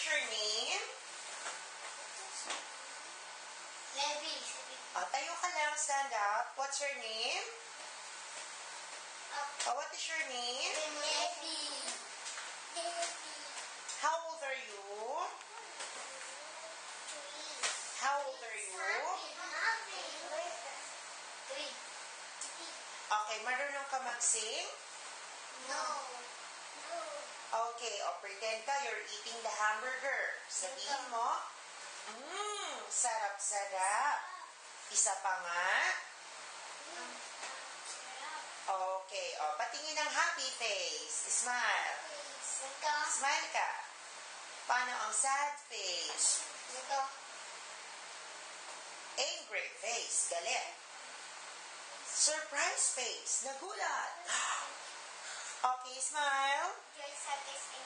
your name? Levi. Tayo ka lang. Stand up. What's your name? What is your name? Levi. How old are you? How old are you? 3. Okay, marunong ka mag-sing? No. Okay, pretend ka, you're eating the hamburger. Sabihin mo, sarap-sarap. Isa pa nga. Okay, patingin ng happy face. Smile. Smile ka. Paano ang sad face? Angry face, galit. Surprise face, nagulat. Okay, smile.